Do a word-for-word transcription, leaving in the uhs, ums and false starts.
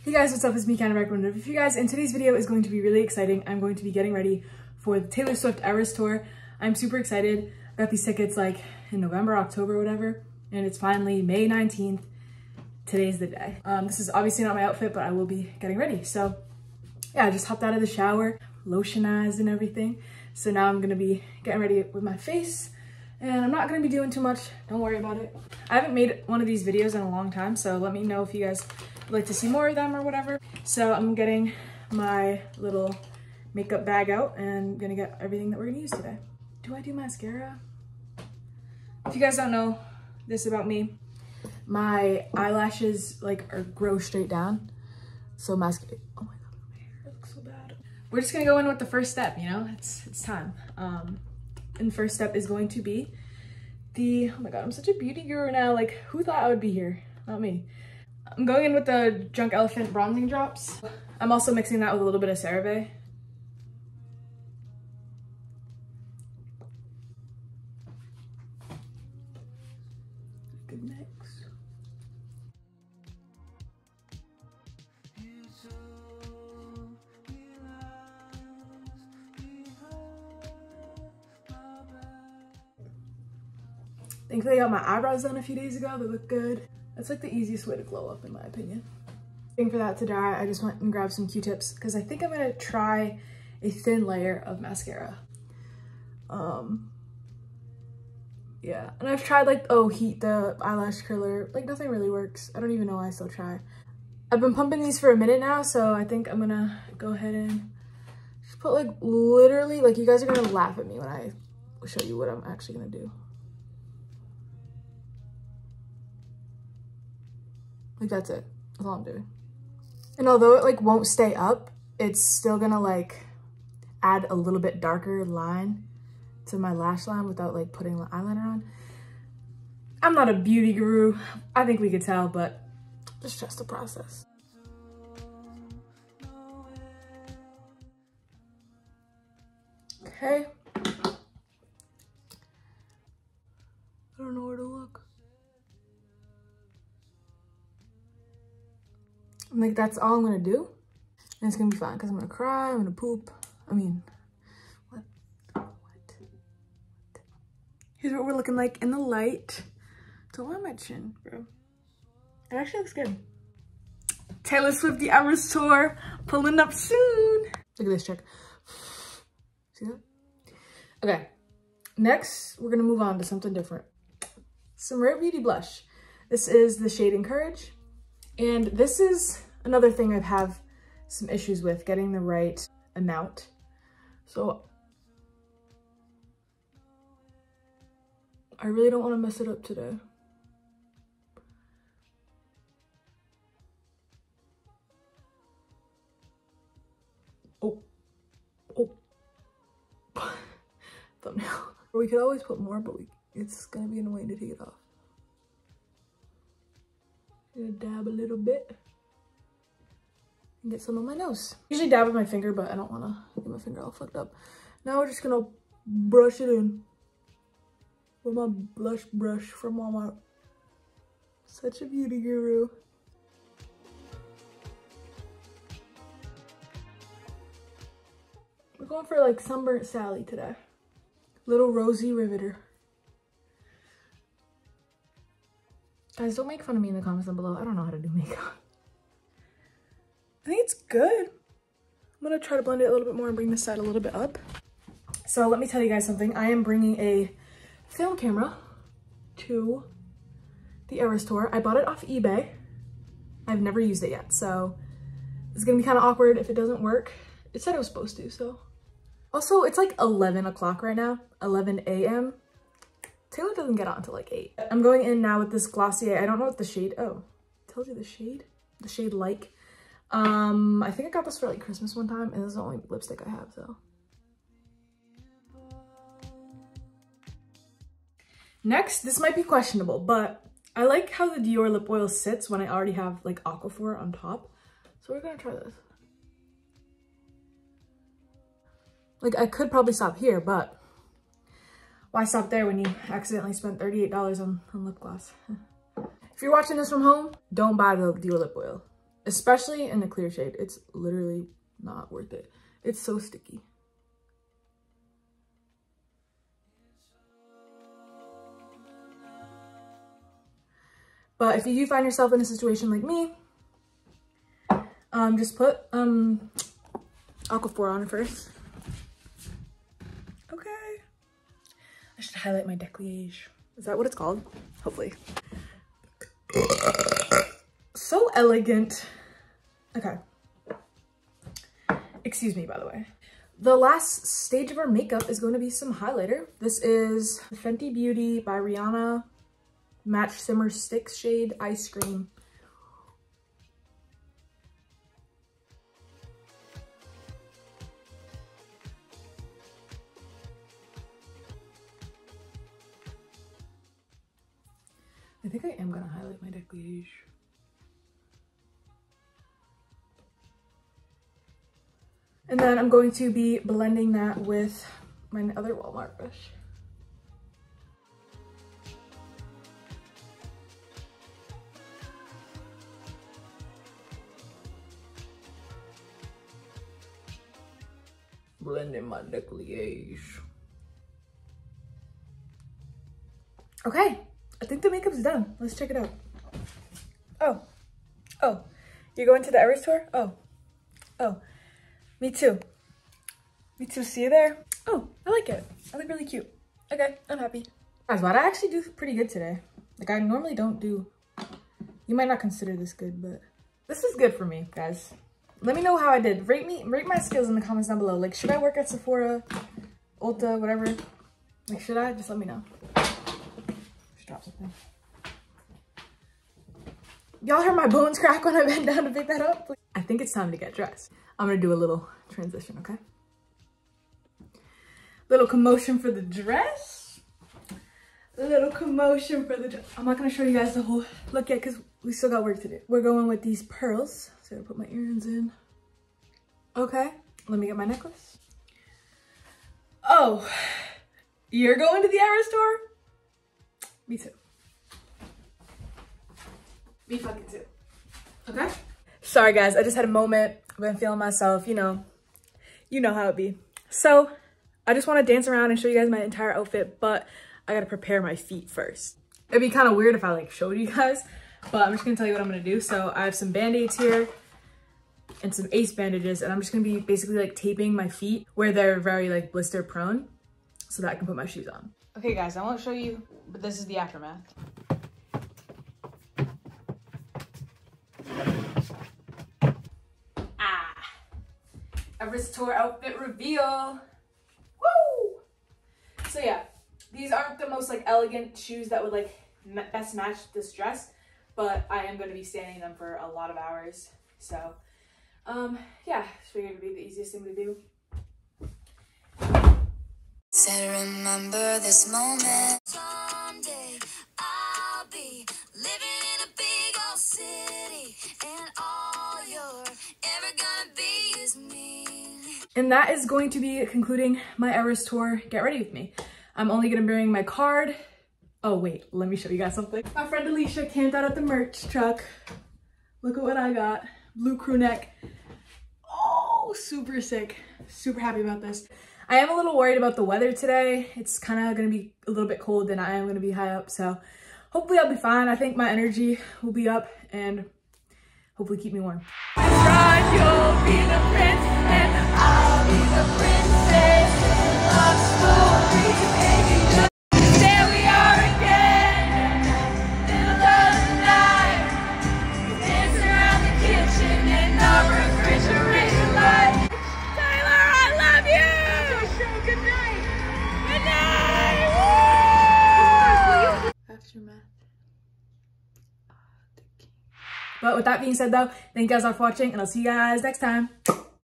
Hey guys, what's up? It's me, Canada Recommended with you guys, and today's video is going to be really exciting. I'm going to be getting ready for the Taylor Swift Eras Tour. I'm super excited. I got these tickets like in November, October, whatever, and it's finally May nineteenth. Today's the day. Um, this is obviously not my outfit, but I will be getting ready. So yeah, I just hopped out of the shower, lotionized and everything. So now I'm gonna be getting ready with my face, and I'm not gonna be doing too much. Don't worry about it. I haven't made one of these videos in a long time, so let me know if you guys would like to see more of them or whatever. So I'm getting my little makeup bag out and gonna get everything that we're gonna use today. Do I do mascara? If you guys don't know this about me, my eyelashes like are grow straight down. So mascara, oh my God, my hair looks so bad. We're just gonna go in with the first step, you know, it's, it's time. Um, and the first step is going to be the, oh my God, I'm such a beauty guru now. Like, who thought I would be here? Not me. I'm going in with the Drunk Elephant bronzing drops. I'm also mixing that with a little bit of CeraVe. Good mix. Thankfully I got my eyebrows done a few days ago. They look good. That's like the easiest way to glow up in my opinion. Waiting for that to dry, I just went and grabbed some Q-tips because I think I'm gonna try a thin layer of mascara. Um, yeah, and I've tried like, oh, Heat, the eyelash curler, like nothing really works. I don't even know why I still try. I've been pumping these for a minute now, so I think I'm gonna go ahead and just put like literally, like you guys are gonna laugh at me when I show you what I'm actually gonna do. Like that's it, that's all I'm doing. And although it like won't stay up, it's still gonna like add a little bit darker line to my lash line without like putting the eyeliner on. I'm not a beauty guru, I think we could tell, but just trust the process. Okay. I don't know where to look. I'm like, that's all I'm gonna do. And it's gonna be fine because I'm gonna cry, I'm gonna poop. I mean, what? What? What? Here's what we're looking like in the light. Don't want my chin, bro. It actually looks good. Taylor Swift, the Eras Tour, pulling up soon. Look at this check. See that? Okay, next we're gonna move on to something different. Some Rare Beauty blush. This is the shade Encourage. And this is another thing I have some issues with, getting the right amount. So I really don't want to mess it up today. Oh, oh, thumbnail. We could always put more, but we, it's gonna be annoying to take it off. I'm gonna dab a little bit and get some on my nose. Usually dab with my finger, but I don't wanna get my finger all fucked up. Now we're just gonna brush it in with my blush brush from Walmart. Such a beauty guru. We're going for like Sunburnt Sally today. Little Rosy Riveter. Guys, don't make fun of me in the comments down below. I don't know how to do makeup. I think it's good. I'm gonna try to blend it a little bit more and bring this side a little bit up. So let me tell you guys something. I am bringing a film camera to the Eras Tour. I bought it off eBay. I've never used it yet, so it's gonna be kind of awkward if it doesn't work. It said it was supposed to, so. Also, it's like eleven o'clock right now, eleven A M Taylor doesn't get on until like eight. I'm going in now with this Glossier. I don't know what the shade, oh, tells you the shade? The shade Like. Um, I think I got this for like Christmas one time, and this is the only lipstick I have, so. Next, this might be questionable, but I like how the Dior lip oil sits when I already have like Aquaphor on top. So we're gonna try this. Like I could probably stop here, but why stop there when you accidentally spent thirty-eight dollars on, on lip gloss? If you're watching this from home, don't buy the Dior lip oil. especially in the clear shade. It's literally not worth it. It's so sticky. But if you find yourself in a situation like me, um, just put um, Aquaphor on first. Okay. I should highlight my décolletage. Is that what it's called? Hopefully. So elegant. Okay. Excuse me, by the way. The last stage of our makeup is going to be some highlighter. This is Fenty Beauty by Rihanna Match Simmer Sticks shade Ice Cream. I think I am gonna highlight my décolletage. And then I'm going to be blending that with my other Walmart brush. Blending my décolletage. Okay, I think the makeup's done. Let's check it out. Oh, oh, you're going to the Eras tour? Oh, oh, me too. Me too, see you there. Oh, I like it. I look really cute. Okay, I'm happy. Guys, why'd I actually do pretty good today? Like, I normally don't do, you might not consider this good, but this is good for me, guys. Let me know how I did. Rate me, rate my skills in the comments down below. Like, should I work at Sephora, Ulta, whatever? Like, should I? Just let me know. Just drop something. Y'all heard my bones crack when I bent down to pick that up? I think it's time to get dressed. I'm gonna do a little transition, okay? Little commotion for the dress. A little commotion for the dress. I'm not gonna show you guys the whole look yet because we still got work to do. We're going with these pearls. So I put my earrings in. Okay, let me get my necklace. Oh, you're going to the Eras tour? Me too. Me fucking too. Okay? Sorry guys, I just had a moment. I've been feeling myself, you know. You know how it be. So, I just want to dance around and show you guys my entire outfit, but I gotta prepare my feet first. It'd be kind of weird if I like showed you guys, but I'm just gonna tell you what I'm gonna do. So I have some band-aids here and some Ace bandages, and I'm just gonna be basically like taping my feet where they're very like blister prone so that I can put my shoes on. Okay guys, I won't show you, but this is the aftermath. Ah, Eras tour outfit reveal. Woo! So yeah, these aren't the most like elegant shoes that would like best match this dress, but I am going to be standing in them for a lot of hours. So, um, yeah, just figured it would be the easiest thing to do. Said remember this moment. Someday I'll be living in a big old city, and all you're ever gonna be is me. And that is going to be concluding my Eras tour. Get ready with me. I'm only gonna bring my card. Oh wait, let me show you guys something. My friend Alicia camped out at the merch truck. Look at what I got. Blue crew neck. Oh, super sick. Super happy about this. I am a little worried about the weather today. It's kind of gonna be a little bit cold and I am gonna be high up. So hopefully I'll be fine. I think my energy will be up and hopefully keep me warm. Right, you'll be the prince and I'll be the princess. Love story, baby. There we are again, middle of the night. We dance around the kitchen and our refrigerator light. Tyler, I love you. Good night. Good night. Woo! Aftermath. But with that being said though, thank you guys all for watching and I'll see you guys next time.